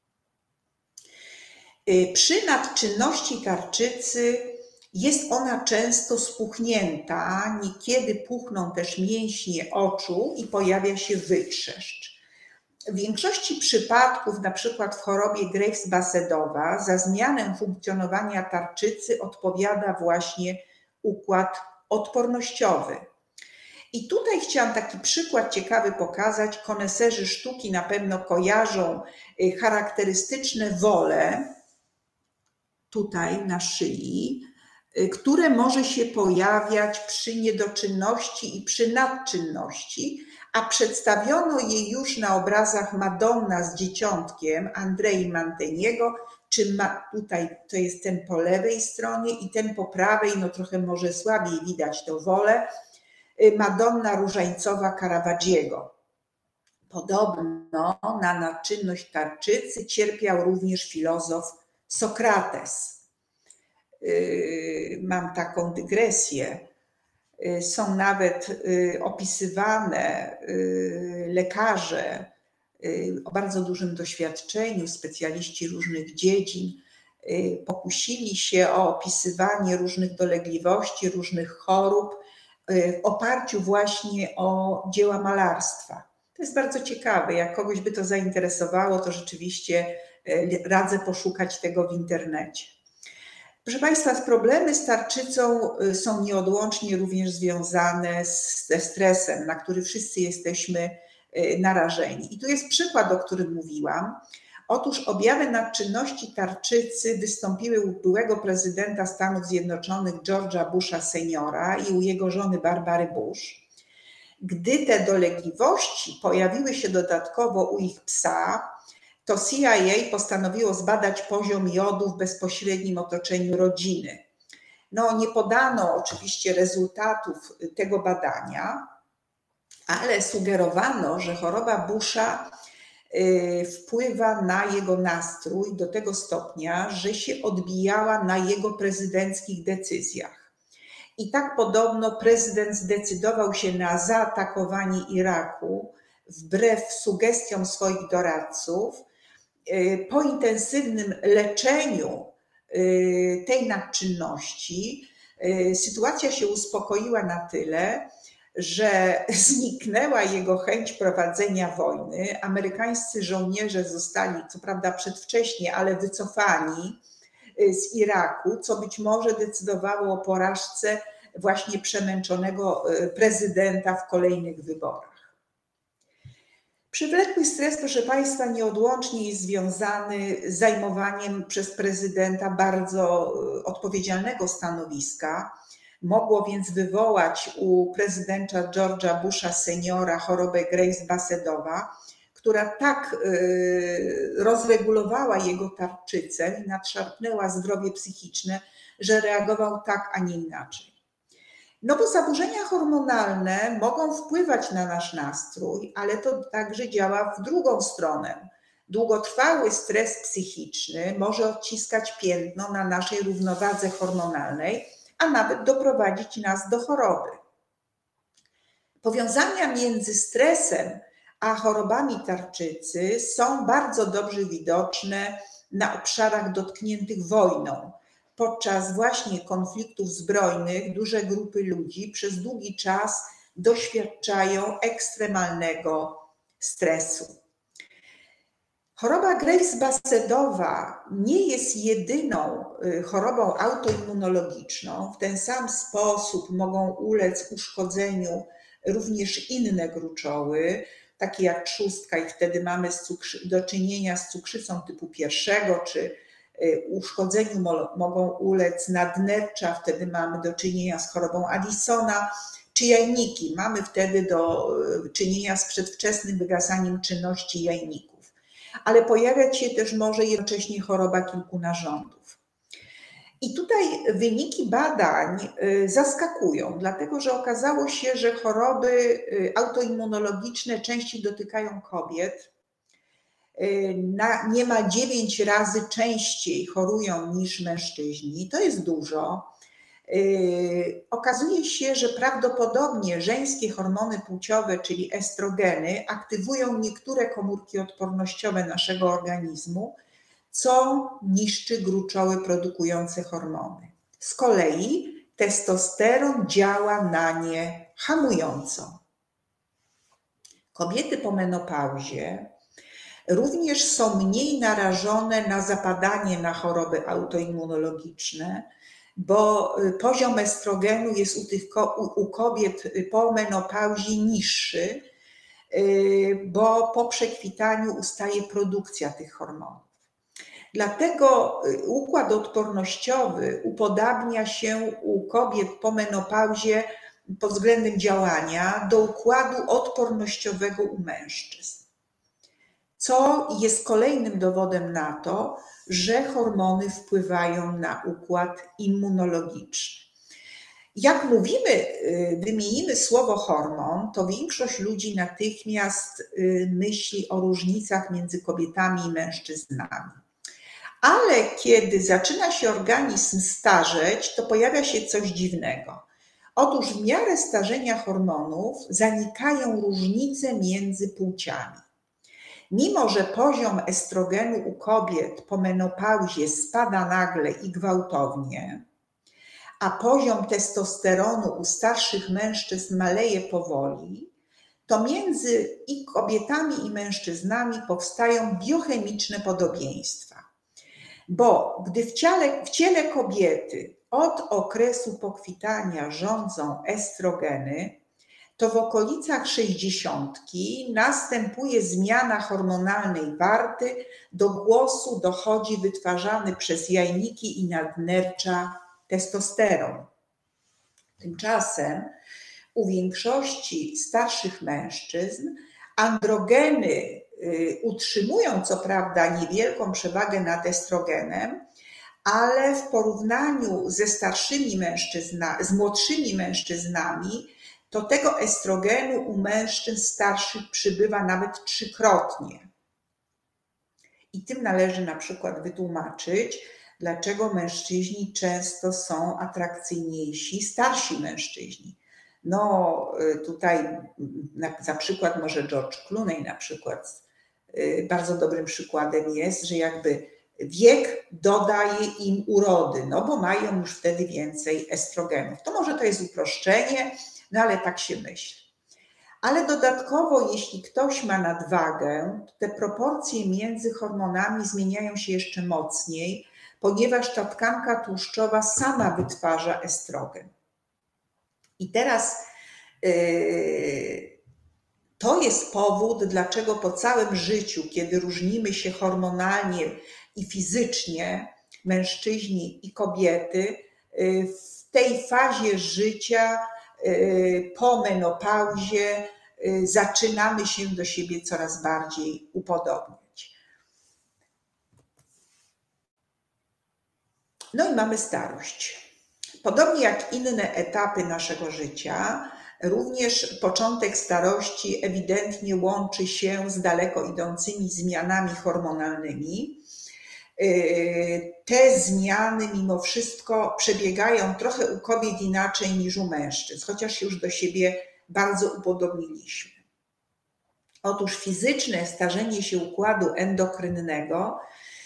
Przy nadczynności tarczycy jest ona często spuchnięta, niekiedy puchną też mięśnie oczu i pojawia się wytrzeszcz. W większości przypadków, na przykład w chorobie Graves-Basedowa, za zmianę funkcjonowania tarczycy odpowiada właśnie układ odpornościowy. I tutaj chciałam taki przykład ciekawy pokazać. Koneserzy sztuki na pewno kojarzą charakterystyczne wole, tutaj na szyi, które może się pojawiać przy niedoczynności i przy nadczynności, a przedstawiono je już na obrazach Madonna z dzieciątkiem Andrei Mantegniego, czy ma, tutaj to jest ten po lewej stronie i ten po prawej, no trochę może słabiej widać to wolę, Madonna Różańcowa Caravaggiego. Podobno na nadczynność tarczycy cierpiał również filozof Sokrates. Mam taką dygresję. Są nawet opisywane lekarze o bardzo dużym doświadczeniu, specjaliści różnych dziedzin, pokusili się o opisywanie różnych dolegliwości, różnych chorób w oparciu właśnie o dzieła malarstwa. To jest bardzo ciekawe. Jak kogoś by to zainteresowało, to rzeczywiście radzę poszukać tego w internecie. Proszę Państwa, problemy z tarczycą są nieodłącznie również związane ze stresem, na który wszyscy jesteśmy narażeni. I tu jest przykład, o którym mówiłam. Otóż objawy nadczynności tarczycy wystąpiły u byłego prezydenta Stanów Zjednoczonych George'a Busha seniora i u jego żony Barbary Bush. Gdy te dolegliwości pojawiły się dodatkowo u ich psa, to C I A postanowiło zbadać poziom jodu w bezpośrednim otoczeniu rodziny. No, nie podano oczywiście rezultatów tego badania, ale sugerowano, że choroba Busha wpływa na jego nastrój do tego stopnia, że się odbijała na jego prezydenckich decyzjach. I tak podobno prezydent zdecydował się na zaatakowanie Iraku wbrew sugestiom swoich doradców. Po intensywnym leczeniu tej nadczynności sytuacja się uspokoiła na tyle, że zniknęła jego chęć prowadzenia wojny. Amerykańscy żołnierze zostali, co prawda przedwcześnie, ale wycofani z Iraku, co być może decydowało o porażce właśnie przemęczonego prezydenta w kolejnych wyborach. Przywlekły stres, proszę Państwa, nieodłącznie jest związany z zajmowaniem przez prezydenta bardzo odpowiedzialnego stanowiska. Mogło więc wywołać u prezydenta George'a Busha seniora chorobę Graves Bassedowa, która tak rozregulowała jego tarczycę i nadszarpnęła zdrowie psychiczne, że reagował tak, a nie inaczej. No bo zaburzenia hormonalne mogą wpływać na nasz nastrój, ale to także działa w drugą stronę. Długotrwały stres psychiczny może odciskać piętno na naszej równowadze hormonalnej, a nawet doprowadzić nas do choroby. Powiązania między stresem a chorobami tarczycy są bardzo dobrze widoczne na obszarach dotkniętych wojną. Podczas właśnie konfliktów zbrojnych duże grupy ludzi przez długi czas doświadczają ekstremalnego stresu. Choroba Graves-Bassedowa nie jest jedyną chorobą autoimmunologiczną. W ten sam sposób mogą ulec uszkodzeniu również inne gruczoły, takie jak trzustka, i wtedy mamy do czynienia z cukrzycą typu pierwszego, czy uszkodzeniu mogą ulec nadnercza, wtedy mamy do czynienia z chorobą Addisona, czy jajniki. Mamy wtedy do czynienia z przedwczesnym wygasaniem czynności jajników. Ale pojawiać się też może jednocześnie choroba kilku narządów. I tutaj wyniki badań zaskakują, dlatego że okazało się, że choroby autoimmunologiczne częściej dotykają kobiet. Na niemal dziewięć razy częściej chorują niż mężczyźni. To jest dużo. Okazuje się, że prawdopodobnie żeńskie hormony płciowe, czyli estrogeny, aktywują niektóre komórki odpornościowe naszego organizmu, co niszczy gruczoły produkujące hormony. Z kolei testosteron działa na nie hamująco. Kobiety po menopauzie również są mniej narażone na zapadanie na choroby autoimmunologiczne, bo poziom estrogenu jest u, tych, u kobiet po menopauzie niższy, bo po przekwitaniu ustaje produkcja tych hormonów. Dlatego układ odpornościowy upodabnia się u kobiet po menopauzie pod względem działania do układu odpornościowego u mężczyzn, co jest kolejnym dowodem na to, że hormony wpływają na układ immunologiczny. Jak mówimy, wymienimy słowo hormon, to większość ludzi natychmiast myśli o różnicach między kobietami i mężczyznami. Ale kiedy zaczyna się organizm starzeć, to pojawia się coś dziwnego. Otóż w miarę starzenia hormonów zanikają różnice między płciami. Mimo że poziom estrogenu u kobiet po menopauzie spada nagle i gwałtownie, a poziom testosteronu u starszych mężczyzn maleje powoli, to między i kobietami i mężczyznami powstają biochemiczne podobieństwa. Bo gdy w ciele, w ciele kobiety od okresu pokwitania rządzą estrogeny, to w okolicach sześćdziesiątki następuje zmiana hormonalnej warty, do głosu dochodzi wytwarzany przez jajniki i nadnercza testosteron. Tymczasem u większości starszych mężczyzn androgeny utrzymują co prawda niewielką przewagę nad estrogenem, ale w porównaniu ze starszymi mężczyznami, z młodszymi mężczyznami, to tego estrogenu u mężczyzn starszych przybywa nawet trzykrotnie. I tym należy na przykład wytłumaczyć, dlaczego mężczyźni często są atrakcyjniejsi, starsi mężczyźni. No tutaj za przykład może George Clooney na przykład bardzo dobrym przykładem jest, że jakby wiek dodaje im urody, no bo mają już wtedy więcej estrogenów. To może to jest uproszczenie, no ale tak się myśli. Ale dodatkowo, jeśli ktoś ma nadwagę, to te proporcje między hormonami zmieniają się jeszcze mocniej, ponieważ ta tkanka tłuszczowa sama wytwarza estrogen. I teraz yy, to jest powód, dlaczego po całym życiu, kiedy różnimy się hormonalnie i fizycznie, mężczyźni i kobiety, yy, w tej fazie życia, yy, po menopauzie, yy, zaczynamy się do siebie coraz bardziej upodobniać. No i mamy starość. Podobnie jak inne etapy naszego życia, również początek starości ewidentnie łączy się z daleko idącymi zmianami hormonalnymi. Te zmiany mimo wszystko przebiegają trochę u kobiet inaczej niż u mężczyzn, chociaż się już do siebie bardzo upodobniliśmy. Otóż fizyczne starzenie się układu endokrynnego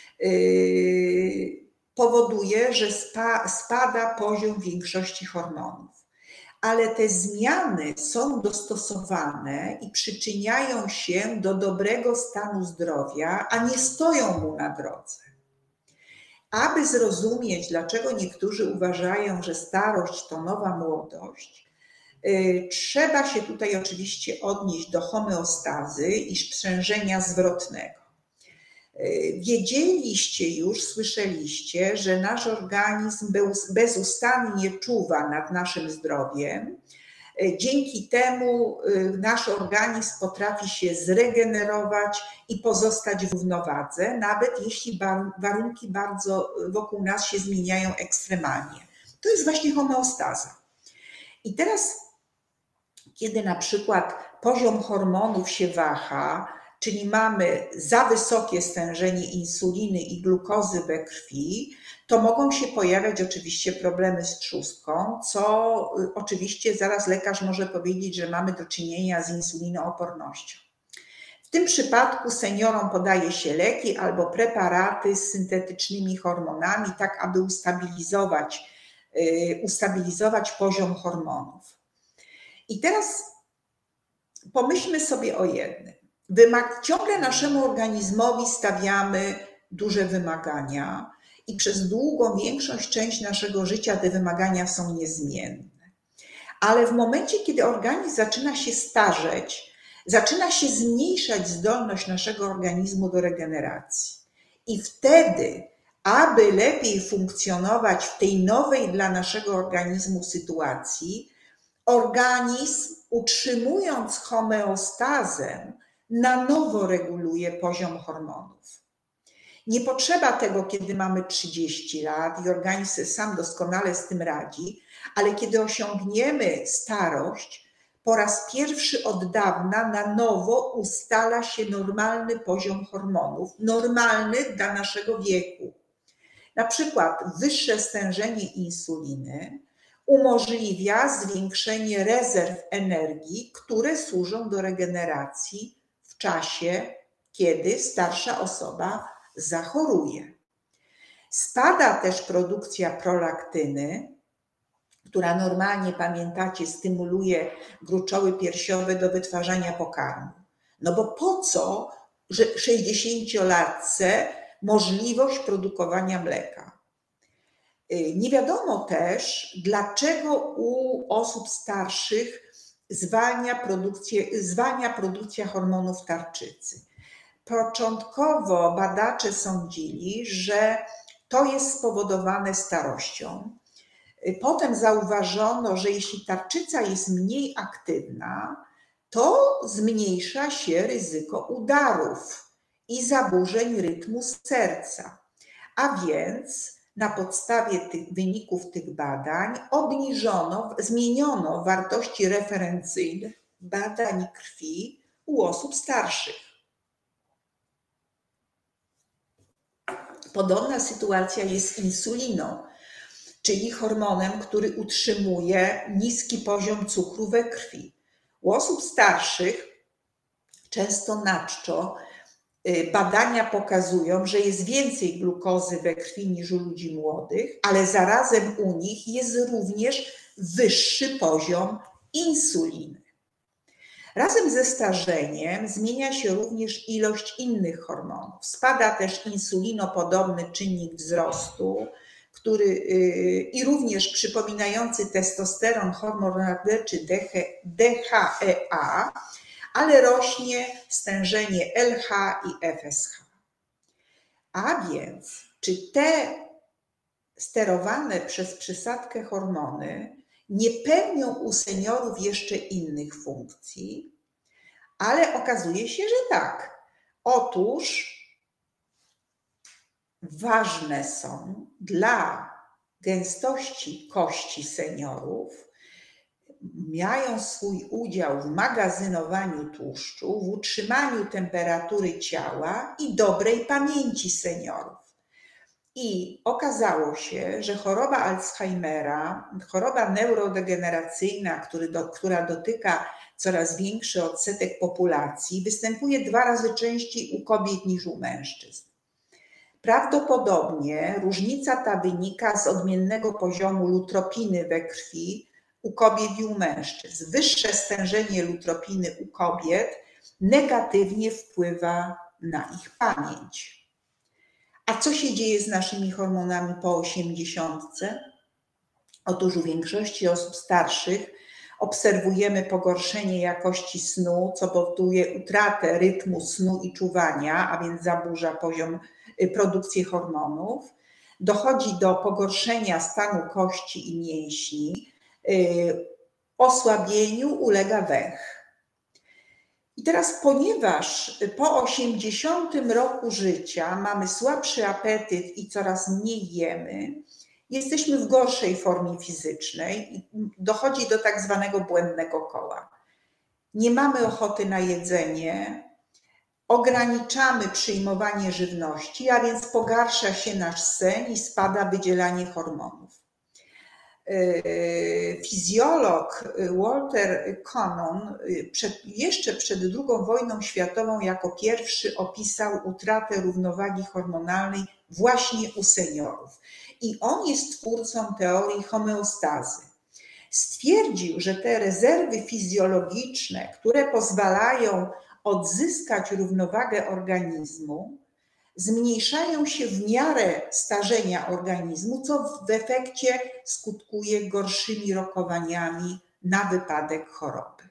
powoduje, że spada poziom większości hormonów. Ale te zmiany są dostosowane i przyczyniają się do dobrego stanu zdrowia, a nie stoją mu na drodze. Aby zrozumieć, dlaczego niektórzy uważają, że starość to nowa młodość, trzeba się tutaj oczywiście odnieść do homeostazy i sprzężenia zwrotnego. Wiedzieliście już, słyszeliście, że nasz organizm bezustannie czuwa nad naszym zdrowiem. Dzięki temu nasz organizm potrafi się zregenerować i pozostać w równowadze, nawet jeśli warunki bardzo wokół nas się zmieniają ekstremalnie. To jest właśnie homeostaza. I teraz, kiedy na przykład poziom hormonów się waha, czyli mamy za wysokie stężenie insuliny i glukozy we krwi, to mogą się pojawiać oczywiście problemy z trzustką, co oczywiście zaraz lekarz może powiedzieć, że mamy do czynienia z insulinoopornością. W tym przypadku seniorom podaje się leki albo preparaty z syntetycznymi hormonami, tak aby ustabilizować, ustabilizować poziom hormonów. I teraz pomyślmy sobie o jednym. Wymag- ciągle naszemu organizmowi stawiamy duże wymagania i przez długą większość część naszego życia te wymagania są niezmienne. Ale w momencie, kiedy organizm zaczyna się starzeć, zaczyna się zmniejszać zdolność naszego organizmu do regeneracji. I wtedy, aby lepiej funkcjonować w tej nowej dla naszego organizmu sytuacji, organizm, utrzymując homeostazę, na nowo reguluje poziom hormonów. Nie potrzeba tego, kiedy mamy trzydzieści lat i organizm sam doskonale z tym radzi, ale kiedy osiągniemy starość, po raz pierwszy od dawna na nowo ustala się normalny poziom hormonów, normalny dla naszego wieku. Na przykład wyższe stężenie insuliny umożliwia zwiększenie rezerw energii, które służą do regeneracji w czasie, kiedy starsza osoba zachoruje. Spada też produkcja prolaktyny, która normalnie, pamiętacie, stymuluje gruczoły piersiowe do wytwarzania pokarmu. No bo po co sześćdziesięciolatce możliwość produkowania mleka? Nie wiadomo też, dlaczego u osób starszych zwalnia, produkcję, zwalnia produkcja hormonów tarczycy. Początkowo badacze sądzili, że to jest spowodowane starością. Potem zauważono, że jeśli tarczyca jest mniej aktywna, to zmniejsza się ryzyko udarów i zaburzeń rytmu serca. A więc na podstawie tych wyników tych badań obniżono, zmieniono wartości referencyjne badań krwi u osób starszych. Podobna sytuacja jest z insuliną, czyli hormonem, który utrzymuje niski poziom cukru we krwi. U osób starszych, często na czczo, badania pokazują, że jest więcej glukozy we krwi niż u ludzi młodych, ale zarazem u nich jest również wyższy poziom insuliny. Razem ze starzeniem zmienia się również ilość innych hormonów. Spada też insulinopodobny czynnik wzrostu, który i również przypominający testosteron, hormon morderczy D H E A, ale rośnie stężenie L H i F S H. A więc, czy te sterowane przez przysadkę hormony nie pełnią u seniorów jeszcze innych funkcji? Ale okazuje się, że tak. Otóż ważne są dla gęstości kości seniorów, mają swój udział w magazynowaniu tłuszczu, w utrzymaniu temperatury ciała i dobrej pamięci seniorów. I okazało się, że choroba Alzheimera, choroba neurodegeneracyjna, który do, która dotyka coraz większy odsetek populacji, występuje dwa razy częściej u kobiet niż u mężczyzn. Prawdopodobnie różnica ta wynika z odmiennego poziomu lutropiny we krwi u kobiet i u mężczyzn. Wyższe stężenie lutropiny u kobiet negatywnie wpływa na ich pamięć. A co się dzieje z naszymi hormonami po osiemdziesiątce? Otóż u większości osób starszych obserwujemy pogorszenie jakości snu, co powoduje utratę rytmu snu i czuwania, a więc zaburza poziom produkcji hormonów. Dochodzi do pogorszenia stanu kości i mięśni, osłabieniu ulega węch. I teraz, ponieważ po osiemdziesiątym roku życia mamy słabszy apetyt i coraz mniej jemy, jesteśmy w gorszej formie fizycznej i dochodzi do tak zwanego błędnego koła. Nie mamy ochoty na jedzenie, ograniczamy przyjmowanie żywności, a więc pogarsza się nasz sen i spada wydzielanie hormonów. Fizjolog Walter Cannon przed, jeszcze przed drugą wojną światową jako pierwszy opisał utratę równowagi hormonalnej właśnie u seniorów. I on jest twórcą teorii homeostazy. Stwierdził, że te rezerwy fizjologiczne, które pozwalają odzyskać równowagę organizmu, zmniejszają się w miarę starzenia organizmu, co w efekcie skutkuje gorszymi rokowaniami na wypadek choroby.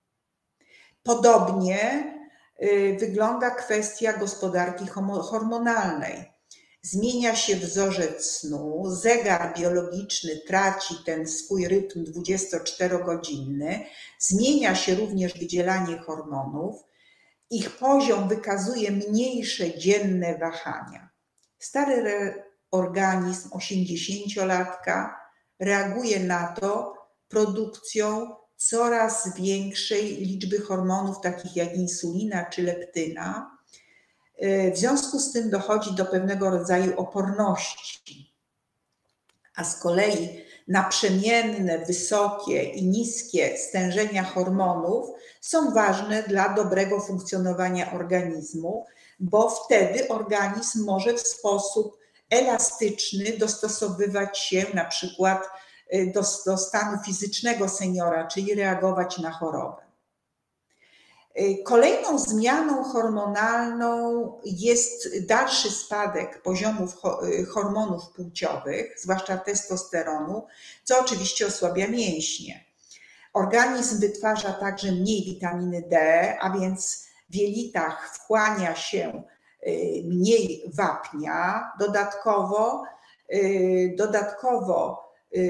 Podobnie wygląda kwestia gospodarki hormonalnej. Zmienia się wzorzec snu, zegar biologiczny traci ten swój rytm dwudziestoczterogodzinny, zmienia się również wydzielanie hormonów, ich poziom wykazuje mniejsze dzienne wahania. Stary organizm osiemdziesięciolatka reaguje na to produkcją coraz większej liczby hormonów, takich jak insulina czy leptyna. W związku z tym dochodzi do pewnego rodzaju oporności. A z kolei naprzemienne, wysokie i niskie stężenia hormonów są ważne dla dobrego funkcjonowania organizmu, bo wtedy organizm może w sposób elastyczny dostosowywać się na przykład do, do stanu fizycznego seniora, czyli reagować na chorobę. Kolejną zmianą hormonalną jest dalszy spadek poziomów hormonów płciowych, zwłaszcza testosteronu, co oczywiście osłabia mięśnie. Organizm wytwarza także mniej witaminy D, a więc w jelitach wchłania się mniej wapnia. Dodatkowo, dodatkowo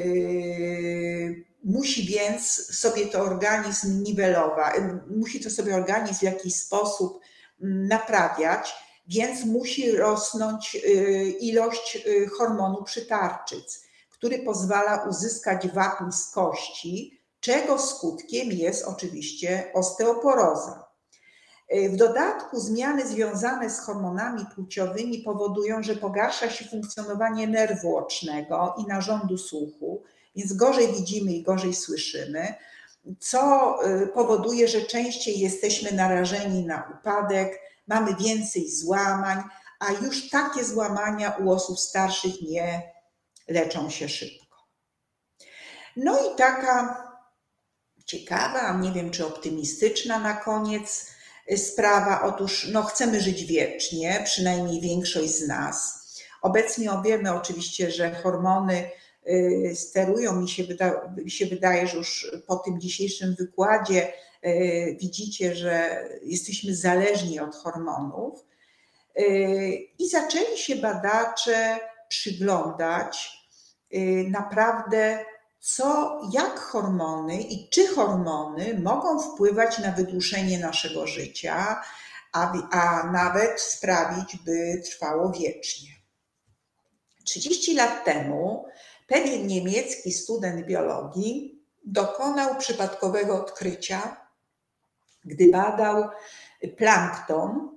musi więc sobie to organizm niwelować, musi to sobie organizm w jakiś sposób naprawiać, więc musi rosnąć ilość hormonu przytarczyc, który pozwala uzyskać wapń z kości, czego skutkiem jest oczywiście osteoporoza. W dodatku zmiany związane z hormonami płciowymi powodują, że pogarsza się funkcjonowanie nerwu ocznego i narządu słuchu, więc gorzej widzimy i gorzej słyszymy, co powoduje, że częściej jesteśmy narażeni na upadek, mamy więcej złamań, a już takie złamania u osób starszych nie leczą się szybko. No i taka ciekawa, nie wiem czy optymistyczna na koniec sprawa. Otóż no, chcemy żyć wiecznie, przynajmniej większość z nas. Obecnie wiemy oczywiście, że hormony sterują, mi się, wyda, mi się wydaje, że już po tym dzisiejszym wykładzie widzicie, że jesteśmy zależni od hormonów. I zaczęli się badacze przyglądać naprawdę, co, jak hormony i czy hormony mogą wpływać na wydłużenie naszego życia, a, a nawet sprawić, by trwało wiecznie. trzydzieści lat temu pewien niemiecki student biologii dokonał przypadkowego odkrycia, gdy badał plankton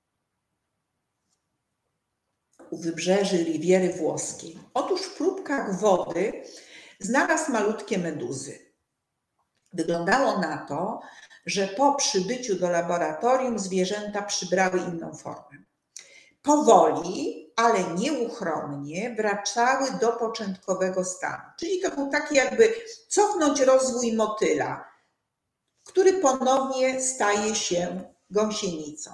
u wybrzeży Riwiery Włoskiej. Otóż w próbkach wody znalazł malutkie meduzy. Wyglądało na to, że po przybyciu do laboratorium zwierzęta przybrały inną formę. Powoli, ale nieuchronnie wracały do początkowego stanu. Czyli to był taki jakby cofnąć rozwój motyla, który ponownie staje się gąsienicą.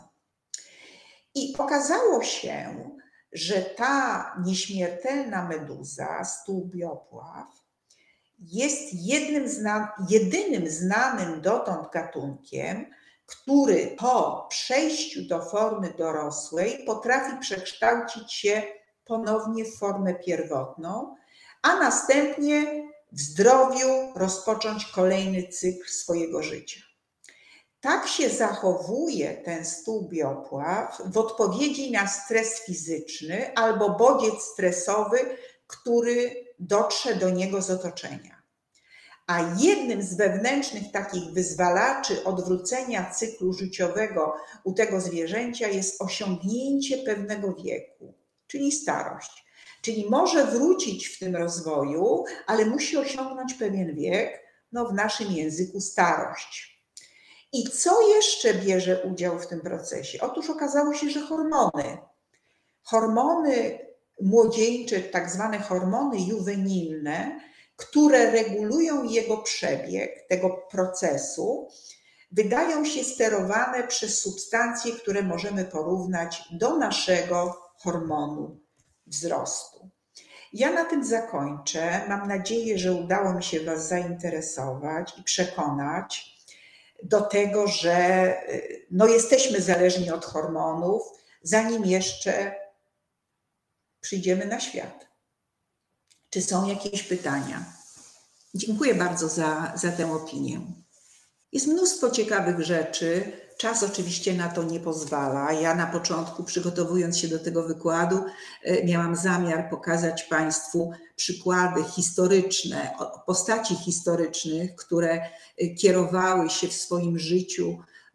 I okazało się, że ta nieśmiertelna meduza, stłubiopław, jest jednym zna, jedynym znanym dotąd gatunkiem, który po przejściu do formy dorosłej potrafi przekształcić się ponownie w formę pierwotną, a następnie w zdrowiu rozpocząć kolejny cykl swojego życia. Tak się zachowuje ten stłubiopław w odpowiedzi na stres fizyczny albo bodziec stresowy, który dotrze do niego z otoczenia. A jednym z wewnętrznych takich wyzwalaczy odwrócenia cyklu życiowego u tego zwierzęcia jest osiągnięcie pewnego wieku, czyli starość. Czyli może wrócić w tym rozwoju, ale musi osiągnąć pewien wiek, no w naszym języku starość. I co jeszcze bierze udział w tym procesie? Otóż okazało się, że hormony. Hormony młodzieńcze, tak zwane hormony juwenilne, które regulują jego przebieg, tego procesu, wydają się sterowane przez substancje, które możemy porównać do naszego hormonu wzrostu. Ja na tym zakończę. Mam nadzieję, że udało mi się Was zainteresować i przekonać do tego, że no jesteśmy zależni od hormonów, zanim jeszcze przyjdziemy na świat. Czy są jakieś pytania? Dziękuję bardzo za, za tę opinię. Jest mnóstwo ciekawych rzeczy. Czas oczywiście na to nie pozwala. Ja na początku, przygotowując się do tego wykładu, miałam zamiar pokazać Państwu przykłady historyczne, postaci historycznych, które kierowały się w swoim życiu,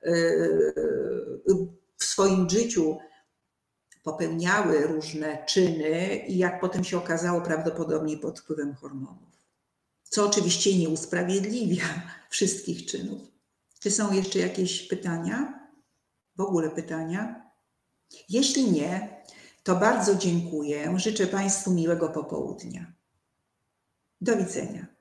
w swoim życiu popełniały różne czyny i jak potem się okazało, prawdopodobnie pod wpływem hormonów. Co oczywiście nie usprawiedliwia wszystkich czynów. Czy są jeszcze jakieś pytania? W ogóle pytania? Jeśli nie, to bardzo dziękuję. Życzę Państwu miłego popołudnia. Do widzenia.